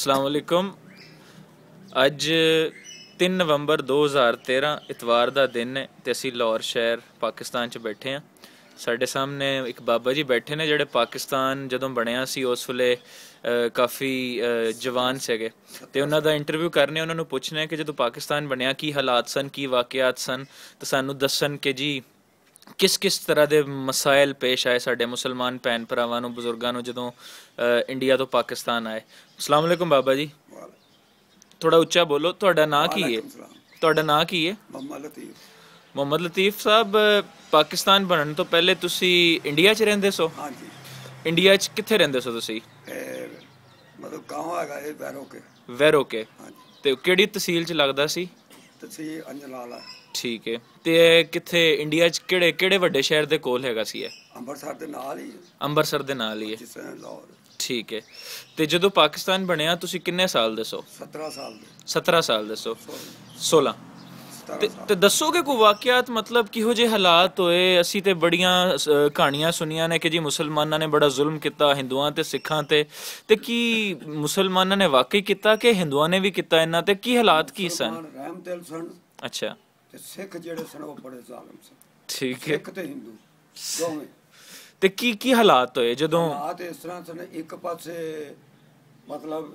अस्सलाम वालेकुम। ਅੱਜ 3 ਨਵੰਬਰ 2013 ਇਤਵਾਰ ਦਾ ਦਿਨ ਹੈ ਤੇ ਅਸੀਂ ਲਾਹੌਰ ਸ਼ਹਿਰ ਪਾਕਿਸਤਾਨ 'ਚ ਬੈਠੇ ਹਾਂ। ਸਾਡੇ ਸਾਹਮਣੇ ਇੱਕ ਬਾਬਾ ਜੀ ਬੈਠੇ ਨੇ ਜਿਹੜੇ ਪਾਕਿਸਤਾਨ ਜਦੋਂ ਬਣਿਆ ਸੀ ਉਸ ਵੇਲੇ ਕਾਫੀ ਜਵਾਨ ਸੀਗੇ ਤੇ ਉਹਨਾਂ ਦਾ ਇੰਟਰਵਿਊ ਕਰਨੇ, ਉਹਨਾਂ ਨੂੰ ਪੁੱਛਣਾ ਕਿ ਜਦੋਂ ਪਾਕਿਸਤਾਨ ਬਣਿਆ ਕੀ ਹਾਲਾਤ ਸਨ, ਕੀ ਵਾਕਿਆਤ ਸਨ, ਤੇ ਸਾਨੂੰ ਦੱਸਣ ਕਿ ਜੀ ਕਿਸ ਕਿਸ ਤਰ੍ਹਾਂ ਦੇ ਮਸਾਇਲ ਪੇਸ਼ ਆਏ ਸਾਡੇ ਮੁਸਲਮਾਨ ਭੈਣ ਭਰਾਵਾਂ ਨੂੰ, ਬਜ਼ੁਰਗਾਂ ਨੂੰ ਜਦੋਂ ਇੰਡੀਆ ਤੋਂ ਪਾਕਿਸਤਾਨ ਆਏ। अस्सलाम वालेकुम बाबा जी, थोड़ा उच्चा बोलो। ਤੁਹਾਡਾ ਨਾਂ ਕੀ ਹੈ? ਤੁਹਾਡਾ ਨਾਂ ਕੀ ਹੈ? ਮੁਹੰਮਦ ਲਤੀਫ ਸਾਹਿਬ, ਪਾਕਿਸਤਾਨ ਬਣਨ ਤੋਂ ਪਹਿਲੇ ਤੁਸੀਂ ਇੰਡੀਆ 'ਚ ਰਹਿੰਦੇ ਸੋ? ਹਾਂਜੀ। ਇੰਡੀਆ 'ਚ ਕਿੱਥੇ ਰਹਿੰਦੇ ਸੋ ਤੁਸੀਂ? ਮਤਲਬ ਗਾਂव ਹੈਗਾ ਇਹ ਵੈਰੋਕੇ। ਵੈਰੋਕੇ। ਤੇ ਕਿਹੜੀ ਤਹਿਸੀਲ 'ਚ ਲੱਗਦਾ ਸੀ? ਤਹਿਸੀਲ ਅੰਜਨਾਲਾ। ਠੀਕ ਹੈ। ਤੇ ਕਿੱਥੇ ਇੰਡੀਆ 'ਚ ਕਿਹੜੇ ਕਿਹੜੇ ਵੱਡੇ ਸ਼ਹਿਰ ਦੇ ਕੋਲ ਹੈਗਾ ਸੀ ਇਹ? ਅੰਮ੍ਰਿਤਸਰ ਦੇ ਨਾਲ ਹੀ। ਅੰਮ੍ਰਿਤਸਰ ਦੇ ਨਾਲ ਹੀ ਹੈ। ਲਾਹੌਰ। ਠੀਕ ਹੈ। ਤੇ ਜਦੋਂ ਪਾਕਿਸਤਾਨ ਬਣਿਆ ਤੁਸੀਂ ਕਿੰਨੇ ਸਾਲ ਦੇ ਸੋ? 17 ਸਾਲ ਦੇ। 17 ਸਾਲ ਦੇ ਸੋ। 16। ਤੇ ਦੱਸੋਗੇ ਕੋਈ ਵਾਕਿਆਤ, ਮਤਲਬ ਕਿਹੋ ਜਿਹੇ ਹਾਲਾਤ ਹੋਏ? ਅਸੀਂ ਤੇ ਬੜੀਆਂ ਕਹਾਣੀਆਂ ਸੁਣੀਆਂ ਨੇ ਕਿ ਜੀ ਮੁਸਲਮਾਨਾਂ ਨੇ ਬੜਾ ਜ਼ੁਲਮ ਕੀਤਾ ਹਿੰਦੂਆਂ ਤੇ ਸਿੱਖਾਂ ਤੇ ਕੀ ਮੁਸਲਮਾਨਾਂ ਨੇ ਵਾਕਈ ਕੀਤਾ ਕਿ ਹਿੰਦੂਆਂ ਨੇ ਵੀ ਕੀਤਾ? ਇਹਨਾਂ ਤੇ ਕੀ ਹਾਲਾਤ ਕੀ ਸਨ? ਰਹਿਮਦਿਲ ਸਨ। ਅੱਛਾ। ਤੇ ਸਿੱਖ ਜਿਹੜੇ ਸਨ ਉਹ ਬੜੇ ਜ਼ਾਲਮ ਸਨ। ਠੀਕ ਹੈ। ਸਿੱਖ ਤੇ ਹਿੰਦੂ ਦੋਵੇਂ। ਤੇ ਕੀ ਹਾਲਾਤ ਹੋਏ ਜਦੋਂ? ਹਾਲਾਤ ਇਸ ਤਰ੍ਹਾਂ ਸਨ, ਇੱਕ ਪਾਸੇ ਮਤਲਬ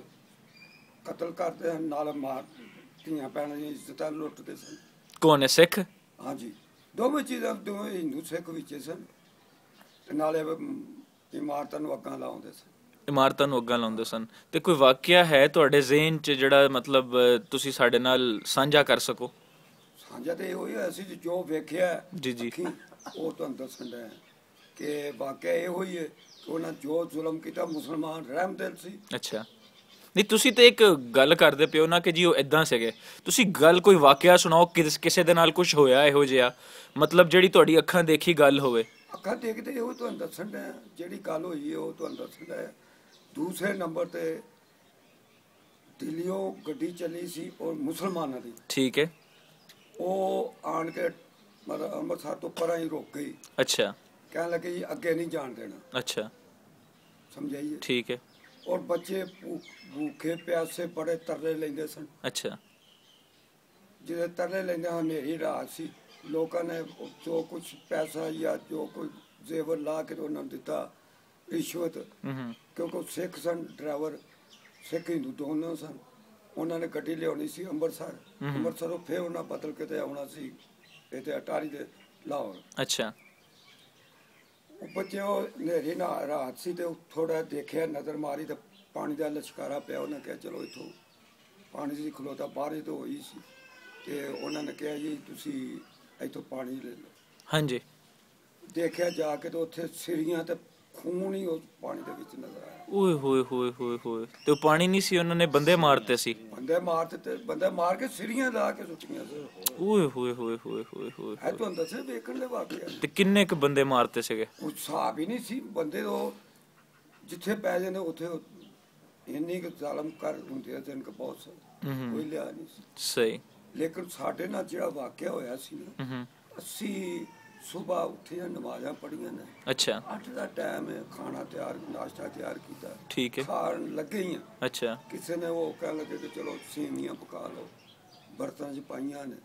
ਕਤਲ ਕਰਦੇ ਨਾਲ ਮਾਰ, ਧੀਆਂ ਭੈਣਾਂ ਦੀਆਂ ਇੱਜ਼ਤਾਂ ਲੁੱਟਦੇ ਸਨ। ਕੌਣ ਹੈ? ਸਿੱਖ? ਹਾਂਜੀ, ਦੋਵੇਂ ਚੀਜ਼ਾਂ, ਦੋਵੇਂ ਹਿੰਦੂ ਸਿੱਖ ਵਿੱਚ ਸਨ। ਤੇ ਨਾਲੇ ਇਮਾਰਤਾਂ ਨੂੰ ਅੱਗਾਂ ਲਾਉਂਦੇ ਸਨ। ਇਮਾਰਤਾਂ ਨੂੰ ਅੱਗਾਂ ਲਾਉਂਦੇ ਸਨ। ਤੇ ਕੋਈ ਵਾਕਿਆ ਹੈ ਤੁਹਾਡੇ ਜ਼ਿਹਨ 'ਚ ਜਿਹੜਾ ਮਤਲਬ ਤੁਸੀਂ ਸਾਡੇ ਨਾਲ ਸਾਂਝਾ ਕਰ ਸਕੋ? ਸਾਂਝਾ ਤੇ ਇਹੋ ਹੀ ਹੋਇਆ ਸੀ ਜੋ ਵੇਖਿਆ ਜੀ ਜੀ, ਉਹ ਤੁਹਾਨੂੰ ਦੱਸਣ ਦਾ ਕਿ ਵਾਕਿਆ ਇਹੋ ਹੀ ਹੈ ਕਿ ਉਹਨਾਂ ਜੋ ਜ਼ੁਲਮ ਕੀਤਾ, ਮੁਸਲਮਾਨ ਰਹਿਮਦਿਲ ਸੀ। ਅੱਛਾ। ਨਹੀਂ, ਤੁਸੀਂ ਤੇ ਇੱਕ ਗੱਲ ਕਰਦੇ ਪਿਓ ਨਾ ਕਿ ਜੀ ਉਹ ਇੱਦਾਂ ਸੀਗੇ। ਤੁਸੀਂ ਗੱਲ ਕੋਈ ਵਾਕਿਆ ਸੁਣਾਓ, ਕਿਸੇ ਦੇ ਨਾਲ ਕੁਝ ਹੋਇਆ ਇਹੋ ਜਿਹਾ, ਮਤਲਬ ਜਿਹੜੀ ਤੁਹਾਡੀ ਅੱਖਾਂ ਦੇਖੀ ਗੱਲ ਹੋਵੇ। ਅੱਖਾਂ ਦੇਖਦੇ ਉਹ ਤੁਹਾਨੂੰ ਦੱਸਣ ਦਾ, ਜਿਹੜੀ ਗੱਲ ਹੋਈ ਹੈ ਉਹ ਤੁਹਾਨੂੰ ਦੱਸਣ ਦਾ। ਦੂਸਰੇ ਨੰਬਰ ਤੇ ਦਿੱਲੀੋਂ ਗੱਡੀ ਚੱਲੀ ਸੀ ਔਰ ਮੁਸਲਮਾਨਾਂ ਦੀ। ਠੀਕ ਹੈ। ਉਹ ਆਣ ਕੇ ਮਤਲਬ ਅੰਮ੍ਰਿਤਸਰ ਤੋਂ ਪਰਾਂ ਹੀ ਰੁਕ ਗਈ। ਅੱਛਾ। ਕਹਿਣ ਲੱਗੇ ਜੀ ਅੱਗੇ ਨਹੀਂ ਜਾਣ ਦੇਣਾ। ਅੱਛਾ, ਸਮਝਾਈਏ? ਠੀਕ ਹੈ। ਔਰ ਬੱਚੇ ਭੂਖੇ ਪਿਆਸੇ ਬੜੇ ਤਰਲੇ ਲੈਂਦੇ ਸਨ। ਅੱਛਾ। ਜਿਹਦੇ ਤਰਲੇ ਲੈਂਦੇ ਹਨੇਰੀ ਰਾਤ ਸੀ, ਲੋਕਾਂ ਨੇ ਜੋ ਕੁਛ ਪੈਸਾ ਜਾਂ ਜੋ ਕੋਈ ਜ਼ੇਵਰ ਲਾ ਕੇ ਉਹਨਾਂ ਨੂੰ ਦਿੱਤਾ, ਰਿਸ਼ਵਤ। ਕਿਉਂਕਿ ਉਹ ਸਿੱਖ ਸਨ, ਡਰਾਈਵਰ ਸਿੱਖ ਹਿੰਦੂ ਦੋਨੋਂ ਸਨ। ਉਹਨਾਂ ਨੇ ਗੱਡੀ ਲਿਆਉਣੀ ਸੀ ਅੰਮ੍ਰਿਤਸਰ, ਅੰਮ੍ਰਿਤਸਰੋਂ ਫਿਰ ਉਹਨਾਂ ਬਦਲ ਕੇ ਤੇ ਆਉਣਾ ਸੀ ਇੱਥੇ ਅਟਾਰੀ ਦੇ ਲਾਹੌਰ। ਅੱਛਾ। ਉਹ ਬੱਚੇ ਉਹ ਹਨੇਰੀ ਨਾਲ ਰਾਤ ਸੀ ਤੇ ਥੋੜਾ ਦੇਖਿਆ, ਨਜ਼ਰ ਮਾਰੀ ਤੇ ਪਾਣੀ ਦਾ ਲਸ਼ਕਾਰਾ ਪਿਆ। ਉਹਨੇ ਕਿਹਾ ਚਲੋ ਇੱਥੋਂ ਪਾਣੀ ਦੀ ਖਲੋਤਾ ਬਾਹਰ ਹੀ ਤੋਂ ਹੋਈ ਸੀ ਤੇ ਉਹਨਾਂ ਨੇ ਕਿਹਾ ਜੀ ਤੁਸੀਂ ਇੱਥੋਂ ਪਾਣੀ ਲੈ ਲਓ। ਹਾਂਜੀ। ਦੇਖਿਆ ਜਾ ਕੇ ਤੇ ਉੱਥੇ ਸਿਰੀਆਂ ਤੇ ਖੂਨ ਹੀ ਉਸ ਪਾਣੀ ਦੇ ਵਿੱਚ ਨਜ਼ਰ ਆਇਆ। ਓਏ ਹੋਏ ਹੋਏ ਹੋਏ ਹੋਏ। ਤੇ ਉਹ ਪਾਣੀ ਨਹੀਂ ਸੀ, ਉਹਨਾਂ ਨੇ ਬੰਦੇ ਮਾਰਤੇ ਸੀ। ਬੰਦੇ ਮਾਰਤੇ ਤੇ ਬੰਦੇ ਮਾਰ ਕੇ ਸਿਰੀਆਂ ਲਾ ਕੇ ਸੁੱਟੀਆਂ ਸੀ। ਓਏ ਹੋਏ ਹੋਏ ਹੋਏ ਹੋਏ ਹੋਏ। ਇਹ ਤੁਹਾਨੂੰ ਦੱਸੇ ਵੇਖਣ ਦੇ ਵਾਕਿਆ। ਤੇ ਕਿੰਨੇ ਕੁ ਬੰਦੇ ਮਾਰਤੇ ਸੀਗੇ? ਉਹ ਹਿਸਾਬ ਹੀ ਨਹੀਂ ਸੀ। ਬੰਦੇ ਉਹ ਜਿੱਥੇ ਪੈ ਜਾਂਦੇ ਉੱਥੇ ਇੰਨੀ ਕੁ ਜ਼ਾਲਮ ਕਰ ਹੁੰਦੇ ਸਨ ਕਿ ਬਹੁਤ ਕੋਈ ਲਿਆ ਨਹੀਂ ਸੀ। ਸਹੀ। ਲੇਕਿਨ ਸਾਡੇ ਨਾਲ ਜਿਹੜਾ ਵਾਕਿਆ ਹੋਇਆ ਸੀ ਨਾ, ਅਸੀਂ ਸੁਬਾਹ ਉੱਠੀਆਂ, ਨਮਾਜ਼ਾਂ ਪੜ੍ਹੀਆਂ ਨੇ। ਅੱਛਾ। 8 ਦਾ ਟਾਈਮ ਹੈ, ਖਾਣਾ ਤਿਆਰ, ਨਾਸ਼ਤਾ ਤਿਆਰ ਕੀਤਾ। ਠੀਕ ਹੈ। ਖਾਣ ਲੱਗੇ ਹੀ ਆ। ਅੱਛਾ। ਕਿਸੇ ਨੇ ਉਹ ਕਹਿਣ ਲੱਗੇ ਕਿ ਚਲੋ ਸੇਵੀਆਂ ਪਕਾ ਲਓ, ਬਰਤਨ 'ਚ ਪਾਈਆਂ ਨੇ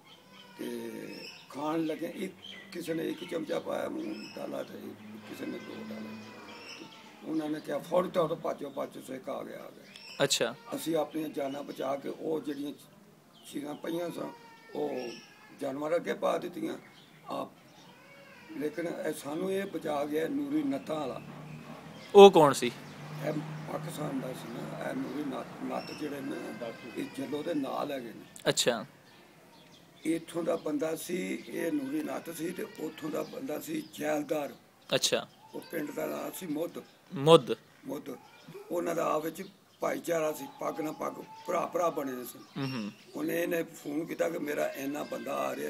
ਤੇ ਖਾਣ ਲੱਗੇ। ਕਿਸੇ ਨੇ 1 ਚਮਚਾ ਪਾਇਆ ਮੂੰਹ ਡਾਲਾ ਤੇ ਕਿਸੇ ਨੇ 2 ਡਾਲੇ। ਉਹਨਾਂ ਨੇ ਕਿਹਾ ਫੌਰੀ ਤੌਰ 'ਤੇ ਪਾਚੋ ਸਿੱਖ ਆ ਗਿਆ। ਅੱਛਾ। ਅਸੀਂ ਆਪਣੀਆਂ ਜਾਨਾਂ ਬਚਾ ਕੇ ਉਹ ਜਿਹੜੀਆਂ ਚੀਜ਼ਾਂ ਪਈਆਂ ਸਨ ਉਹ ਜਾਨਵਰ ਅੱਗੇ ਪਾ ਦਿੱਤੀਆਂ ਆਪ। ਲੇਕਿਨ ਸਾਨੂੰ ਇਹ ਬਚਾ ਗਿਆ ਨੂਰੀ ਨੱਤਾਂ ਵਾਲਾ। ਉਹ ਕੌਣ ਸੀ? ਇਹ ਪਾਕਿਸਤਾਨ ਦਾ ਸੀ ਨਾ। ਇਹ ਨੂਰੀ ਨੱਤ ਜਿਹੜੇ ਨੇ ਇਹ ਜੱਲੋ ਦੇ ਨਾਲ ਹੈਗੇ ਨੇ। ਅੱਛਾ। ਇੱਥੋਂ ਦਾ ਬੰਦਾ ਸੀ ਇਹ ਨੂਰੀ ਨੱਤ ਸੀ ਤੇ ਉੱਥੋਂ ਦਾ ਬੰਦਾ ਸੀ ਜੈਲਦਾਰ। ਅੱਛਾ। ਉਹ ਪਿੰਡ ਦਾ ਨਾਮ ਸੀ ਮੁੱਧ। ਮੁੱਧ। ਉਹਨਾਂ ਦਾ ਆਪ ਵਿੱਚ ਭਾਈਚਾਰਾ ਸੀ, ਪੱਗ ਨਾਲ ਪੱਗ, ਭਰਾ ਬਣੇ ਸੀ। ਇਹਨੇ ਫੋਨ ਕੀਤਾ ਕਿ ਮੇਰਾ ਇੰਨਾ ਬੰਦਾ ਆ ਰਿਹਾ,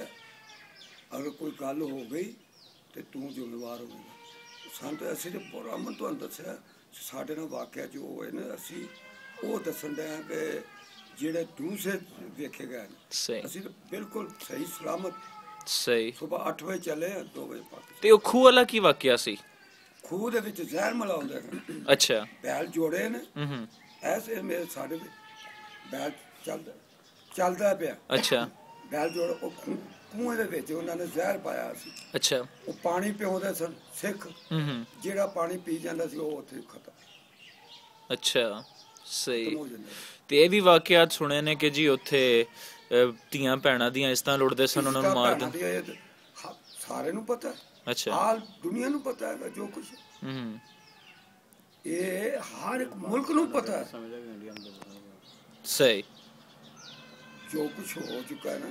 ਅਗਰ ਕੋਈ ਗੱਲ ਹੋ ਗਈ ਤੇ ਤੂੰ ਜ਼ਿੰਮੇਵਾਰ ਹੋਵੇਗਾ। ਸਾਨੂੰ ਤਾਂ ਅਸੀਂ ਤਾਂ ਪੂਰਾ ਅਮਨ ਤੁਹਾਨੂੰ ਦੱਸਿਆ ਸਾਡੇ ਨਾਲ ਵਾਕਿਆ ਜੋ ਹੋਏ ਨੇ, ਅਸੀਂ ਉਹ ਦੱਸਣ ਦੇ ਹਾਂ ਕਿ ਜਿਹੜੇ ਦੂਸਰੇ ਵੇਖੇ ਗਏ ਨੇ। ਅਸੀਂ ਤਾਂ ਬਿਲਕੁਲ ਸਹੀ ਸਲਾਮਤ। ਸਹੀ। ਸੁਬਾਹ 8 ਵਜੇ ਚੱਲੇ 2 ਵਜੇ ਪਾਕਿਸਤਾਨ। ਤੇ ਉਹ ਖੂਹ ਵਾਲਾ ਕੀ ਵਾਕਿਆ ਸੀ? ਖੂਹ ਦੇ ਵਿੱਚ ਜ਼ਹਿਰ ਮਿਲਾਉਂਦੇ ਨੇ। ਅੱਛਾ। ਬੈਲ ਜੋੜੇ ਨੇ, ਐਸੇ ਮੇਰੇ ਸਾਡੇ ਬੈਲ ਚੱਲਦਾ ਪਿਆ। ਅੱਛਾ ਬੈਲ ਜੋੜ ਉਹ ਖੂਹਾਂ ਦੇ ਵਿੱਚ ਉਹਨਾਂ ਨੇ ਜ਼ਹਿਰ ਪਾਇਆ ਸੀ। ਅੱਛਾ। ਉਹ ਪਾਣੀ ਪਿਆਉਂਦੇ ਸਨ ਸਿੱਖ, ਜਿਹੜਾ ਪਾਣੀ ਪੀ ਜਾਂਦਾ ਸੀ ਉਹ ਉੱਥੇ ਖਤਮ ਅੱਛਾ ਸਹੀ। ਹੋ ਜਾਂਦਾ। ਤੇ ਇਹ ਵੀ ਵਾਕਿਆਤ ਸੁਣੇ ਨੇ ਕਿ ਜੀ ਉੱਥੇ ਧੀਆਂ ਭੈਣਾਂ ਦੀਆਂ ਇਸ ਤਰ੍ਹਾਂ ਲੁੱਟਦੇ ਸਨ, ਉਹਨਾਂ ਨੂੰ ਮਾਰ ਦਿੰਦੇ। ਸਾਰੇ ਨੂੰ ਪਤਾ, ਅੱਛਾ ਹਾਲ ਦੁਨੀਆ ਨੂੰ ਪਤਾ ਹੈਗਾ ਜੋ ਕੁਛ। ਇਹ ਹਰ ਇੱਕ ਮੁਲਕ ਨੂੰ ਪਤਾ ਹੈ ਸਹੀ ਜੋ ਕੁਛ ਹੋ ਚੁੱਕਾ ਹੈ ਨਾ।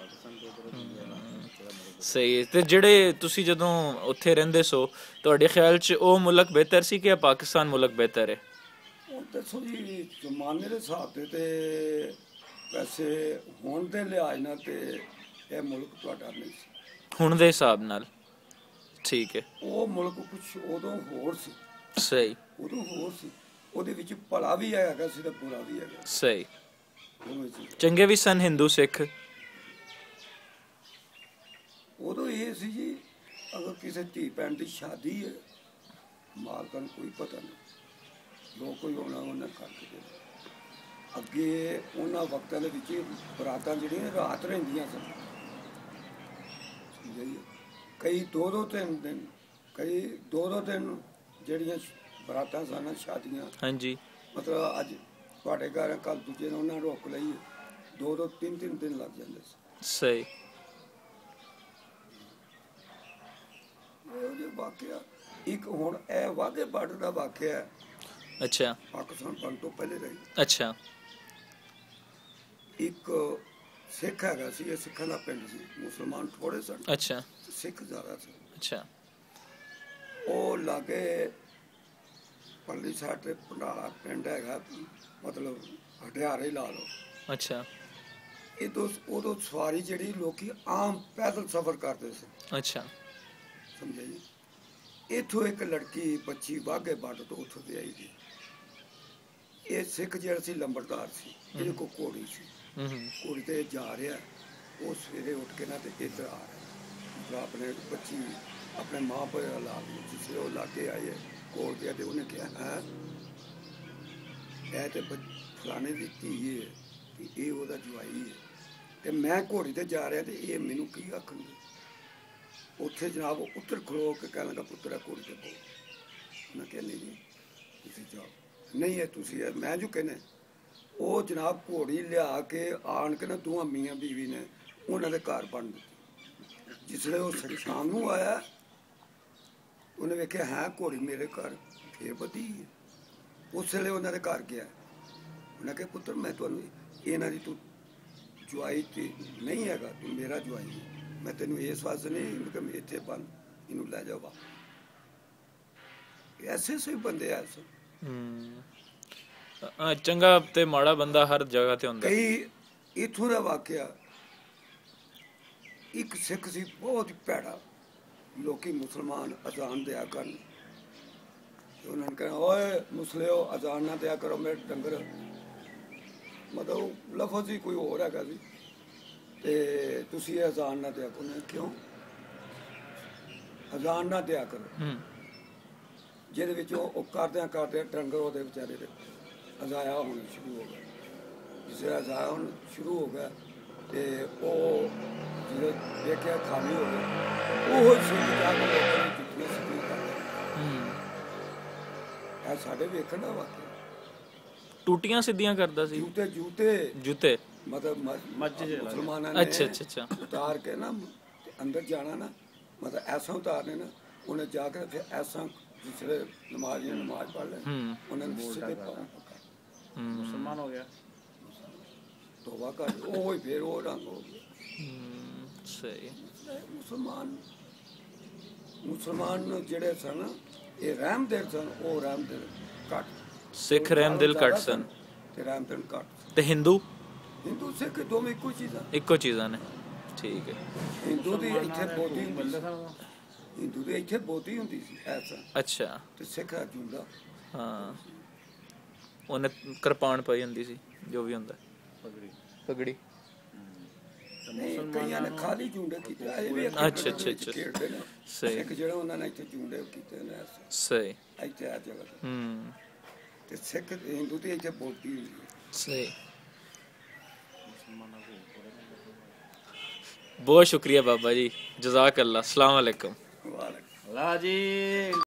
ਸਹੀ। ਤੇ ਜਿਹੜੇ ਤੁਸੀਂ ਜਦੋਂ ਉੱਥੇ ਰਹਿੰਦੇ ਸੋ, ਤੁਹਾਡੇ ਖਿਆਲ 'ਚ ਉਹ ਮੁਲਕ ਬਿਹਤਰ ਸੀ ਕਿ ਪਾਕਿਸਤਾਨ ਮੁਲਕ ਬਿਹਤਰ ਹੈ? ਹੁਣ ਦੱਸੋ ਜੀ, ਜ਼ਮਾਨੇ ਦੇ ਹਿਸਾਬ ਤੇ ਵੈਸੇ ਹੁਣ ਦੇ ਲਿਹਾਜ਼ ਨਾਲ ਤੇ ਇਹ ਮੁਲਕ ਤੁਹਾਡਾ ਨਹੀਂ ਸੀ। ਹੁਣ ਦੇ ਹਿਸਾਬ ਨਾਲ ਠੀਕ ਹੈ। ਉਹ ਮੁਲਕ ਕੁਛ ਉਦੋਂ ਹੋਰ ਸੀ। ਸਹੀ। ਉਦੋਂ ਹੋਰ ਸੀ, ਉਹਦੇ ਵਿੱਚ ਭਲਾ ਵੀ ਹੈਗਾ ਸੀ ਤੇ ਬੁਰਾ ਵੀ ਹੈਗਾ। ਸਹੀ। ਚੰਗੇ ਵੀ ਸਨ ਹਿੰਦੂ ਸਿੱਖ। ਉਦੋਂ ਇਹ ਸੀ ਜੀ, ਅਗਰ ਕਿਸੇ ਧੀ ਭੈਣ ਦੀ ਸ਼ਾਦੀ ਹੈ, ਮਾਲਕਾਂ ਨੂੰ ਕੋਈ ਪਤਾ ਨਹੀਂ, ਜੋ ਕੋਈ ਹੋਣਾ ਉਹਨਾਂ ਕਰਕੇ ਦੇ। ਅੱਗੇ ਉਹਨਾਂ ਵਕਤਾਂ ਦੇ ਵਿੱਚ ਬਰਾਤਾਂ ਜਿਹੜੀਆਂ ਰਾਤ ਰਹਿੰਦੀਆਂ ਸਨ, ਕਈ 2-2-3 ਦਿਨ, ਕਈ 2-2 ਦਿਨ ਜਿਹੜੀਆਂ ਬਰਾਤਾਂ ਸਨ ਸ਼ਾਦੀਆਂ। ਹਾਂਜੀ। ਮਤਲਬ ਅੱਜ ਤੁਹਾਡੇ ਘਰ ਕੱਲ ਦੂਜੇ ਨੂੰ ਉਹਨਾਂ ਰੋਕ ਲਈ, 2-2 3-3 ਦਿਨ ਲੱਗ ਜਾਂਦੇ ਸੀ। ਸਹੀ। ਇਹੋ ਜਿਹੇ ਵਾਕਿਆ। ਇੱਕ ਹੁਣ ਇਹ ਵਾਘੇ ਬਾਰਡਰ ਦਾ ਵਾਕਿਆ ਹੈ। ਅੱਛਾ। ਪਾਕਿਸਤਾਨ ਬਣਨ ਤੋਂ ਪਹਿਲੇ ਰਹੀ। ਅੱਛਾ। ਇੱਕ ਸਿੱਖ ਹੈਗਾ ਸੀ, ਇਹ ਸਿੱਖਾਂ ਦਾ ਪਿੰਡ ਸੀ, ਮੁਸਲਮਾਨ ਥੋੜੇ ਸਨ। ਅੱਛਾ। ਸਿੱਖ ਜ਼ਿਆਦਾ ਸੀ। ਅੱਛਾ। ਉਹ ਲਾਗੇ ਪਰਲੀ ਸਾਈਡ ਤੇ ਭੰਡਾਰਾ ਪਿੰਡ ਹੈਗਾ, ਮਤਲਬ ਹਟਿਆਰੇ ਲਾ ਲਓ। ਅੱਛਾ। ਉਦੋਂ ਸਵਾਰੀ ਜਿਹੜੀ ਲੋਕੀ ਆਮ ਪੈਦਲ ਸਫ਼ਰ ਕਰਦੇ ਸੀ। ਅੱਛਾ। ਸਮਝਿਆ ਜੀ। ਇੱਥੋਂ ਇੱਕ ਲੜਕੀ ਬੱਚੀ ਵਾਘੇ ਬਾਰਡਰ ਤੋਂ ਉੱਥੋਂ ਦੇ ਆਈ ਗਈ। ਇਹ ਸਿੱਖ ਜਿਹੜਾ ਸੀ ਲੰਬੜਦਾਰ ਸੀ, ਇਹਦੇ ਕੋਲ ਘੋੜੀ ਸੀ। ਘੋੜੀ ਤੇ ਜਾ ਰਿਹਾ, ਉਹ ਸਵੇਰੇ ਉੱਠ ਕੇ ਨਾ ਤੇ ਇੱਧਰ ਆ ਰਿਹਾ, ਆਪਣੇ ਬੱਚੀ ਆਪਣੇ ਮਾਂ ਪਿਓ ਦਾ ਲਾ ਲਈ। ਜਿਸ ਉਹ ਲਾਗੇ ਆਏ ਕੋਲ ਗਿਆ ਤੇ ਉਹਨੇ ਕਿਹਾ ਹੈ ਇਹ ਤੇ ਫਲਾਣੇ ਦੀ ਧੀ ਹੈ ਤੇ ਇਹ ਉਹਦਾ ਜਵਾਈ ਹੈ, ਤੇ ਮੈਂ ਘੋੜੀ ਤੇ ਜਾ ਰਿਹਾ ਤੇ ਇਹ ਮੈਨੂੰ ਕੀ ਆਖਣਗੇ। ਉੱਥੇ ਜਨਾਬ ਉੱਤਰ ਖਲੋ ਕੇ ਕਹਿਣ ਲੱਗਾ, ਪੁੱਤਰ ਘੋੜੀ ਤੇ ਬੋ। ਮੈਂ ਕਿਹਾ ਨਹੀਂ ਜੀ ਤੁਸੀਂ ਜਾਓ। ਨਹੀਂ ਹੈ ਤੁਸੀਂ ਹੈ, ਮੈਂ ਜੋ ਕਹਿੰਦਾ। ਉਹ ਜਨਾਬ ਘੋੜੀ ਲਿਆ ਕੇ ਆਣ ਕੇ ਨਾ ਦੋਵਾਂ ਮੀਆਂ ਬੀਵੀ ਨੇ ਉਹਨਾਂ ਦੇ ਘਰ ਬੰਨ ਦਿੱਤੀ। ਜਿਸ ਵੇਲੇ ਉਹ ਸ਼ਾਮ ਨੂੰ ਆਇਆ, ਉਹਨੇ ਵੇਖਿਆ ਹੈ ਘੋੜੀ ਮੇਰੇ ਘਰ ਫੇਰ ਵਧੀ ਹੈ। ਉਸ ਵੇਲੇ ਉਹਨਾਂ ਦੇ ਘਰ ਗਿਆ। ਉਹਨੇ ਕਿਹਾ ਪੁੱਤਰ ਮੈਂ ਤੁਹਾਨੂੰ ਇਹਨਾਂ ਦੀ ਤੂੰ ਜਵਾਈ ਤੇ ਨਹੀਂ ਹੈਗਾ, ਤੂੰ ਮੇਰਾ ਜਵਾਈ ਹੈ। ਮੈਂ ਤੈਨੂੰ ਇਸ ਵਾਸਤੇ ਨਹੀਂ ਕਿ ਇੱਥੇ ਬੰਨ, ਇਹਨੂੰ ਲੈ ਜਾਵਾ। ਐਸੇ ਸਹੀ ਬੰਦੇ ਐਸੇ। ਚੰਗਾ ਤੇ ਮਾੜਾ ਬੰਦਾ ਹਰ ਜਗ੍ਹਾ ਤੇ ਹੁੰਦਾ। ਕਈ ਇੱਥੋਂ ਦਾ ਵਾਕਿਆ, ਇੱਕ ਸਿੱਖ ਸੀ ਬਹੁਤ ਹੀ ਭੈੜਾ। ਲੋਕੀ ਮੁਸਲਮਾਨ ਅਜ਼ਾਨ ਦਿਆ ਕਰਨ, ਉਹਨਾਂ ਨੇ ਕਹਿਣਾ ਓਏ ਮੁਸਲਿਓ ਅਜ਼ਾਨ ਨਾ ਦਿਆ ਕਰੋ ਮੇਰੇ ਡੰਗਰ, ਮਤਲਬ ਲਫ਼ਜ਼ ਹੀ ਕੋਈ ਹੋਰ ਹੈਗਾ ਸੀ, ਤੇ ਤੁਸੀਂ ਇਹ ਅਜ਼ਾਨ ਨਾ ਦਿਆ ਕਰੋ। ਕਿਉਂ ਅਜ਼ਾਨ ਨਾ ਦਿਆ ਕਰੋ? ਜਿਹਦੇ ਵਿੱਚ ਉਹ ਕਰਦਿਆਂ ਡੰਗਰ ਉਹਦੇ ਵਿਚਾਰੇ ਦੇ ਅਜ਼ਾਇਆ ਹੋਣਾ ਸ਼ੁਰੂ ਹੋ ਗਿਆ। ਜਿਸ ਤਰ੍ਹਾਂ ਅਜ਼ਾਇਆ ਹੋਣਾ ਸ਼ੁਰੂ ਹੋ ਗਿਆ ਤੇ ਉਹ ਜਦੋਂ ਦੇਖਿਆ ਖਾਲੀ ਹੋ ਗਿਆ, ਉਹ ਸਿੰਘ ਜਾ ਕੇ ਲੋਕਾਂ ਨੂੰ ਜੁੱਤੀਆਂ ਸਿੱਧੀਆਂ ਕਰਦਾ। ਇਹ ਸਾਡੇ ਵੇਖਣ ਦਾ ਵਾਕਿਆ। ਟੂਟੀਆਂ ਸਿੱਧੀਆਂ ਕਰਦਾ ਸੀ। ਜੂਤੇ ਮਤਲਬ ਮੁਸਲਮਾਨਾਂ ਨੇ ਅੱਛਾ ਉਤਾਰ ਕੇ ਨਾ ਅੰਦਰ ਜਾਣਾ ਨਾ, ਮਤਲਬ ਐਸਾ ਉਤਾਰਨੇ ਨਾ, ਉਹਨੇ ਜਾ ਕੇ ਫਿਰ ਐਸਾ ਜਿਸ ਵੇਲੇ ਨਮਾਜ਼ ਪੜ੍ਹ ਲੈ, ਉਹਨਾਂ ਨੇ ਸਿੱਧੇ ਮੁਸਲਮਾਨ ਹੋ ਗਿਆ। ਤੋਬਾ ਕਰ, ਉਹ ਹੀ ਫਿਰ ਉਹ ਰੰਗ ਹੋ ਗਿਆ। ਸਹੀ। ਮੁਸਲਮਾਨ ਜਿਹੜੇ ਸਨ ਇਹ ਰਹਿਮਦਿਲ ਸਨ, ਉਹ ਰਹਿਮਦਿਲ ਘੱਟ। ਸਿੱਖ ਰਹਿਮਦਿਲ ਘੱਟ ਸਨ ਤੇ ਰਹਿਮਦਿਲ ਘੱਟ। ਤੇ ਹਿੰਦੂ ਸਿੱਖ ਦੋਵੇਂ ਇੱਕੋ ਚੀਜ਼ਾਂ ਨੇ। ਠੀਕ ਹੈ। ਹਿੰਦੂ ਦੀ ਇੱਥੇ ਬੋਧੀ ਹੁੰਦੀ ਸੀ ਐਸਾ। ਅੱਛਾ। ਤੇ ਸਿੱਖ ਜੁੰਦਾ। ਹਾਂ, ਉਹਨੇ ਕਿਰਪਾਨ ਪਾਈ ਹੁੰਦੀ ਸੀ, ਜੋ ਵੀ ਹੁੰਦਾ ਪਗੜੀ। ਕਈਆਂ ਨੇ ਖਾਲੀ ਜੁੰਡੇ ਕੀਤੇ। ਅੱਛਾ ਸਹੀ। ਜਿਹੜਾ ਉਹਨਾਂ ਨੇ ਇੱਥੇ ਜੁੰਡੇ ਕੀਤੇ ਨੇ। ਸਹੀ। ਇੱਥੇ ਆ ਜਗ੍ਹਾ ਤੇ ਸਿੱਖ ਹਿੰਦੂ ਦੀ ਇੱਥੇ ਬੋਲਤੀ ਹੁੰਦੀ ਹੈ। ਸਹੀ। ਬਹੁਤ ਸ਼ੁਕਰੀਆ ਬਾਬਾ ਜੀ, ਜਜ਼ਾਕ ਅੱਲਾ, ਅਸਲਾਮ ਵਾਲੇਕੁਮ। ਵਾਲੇਕੁਮ। ਲਾ ਜੀ।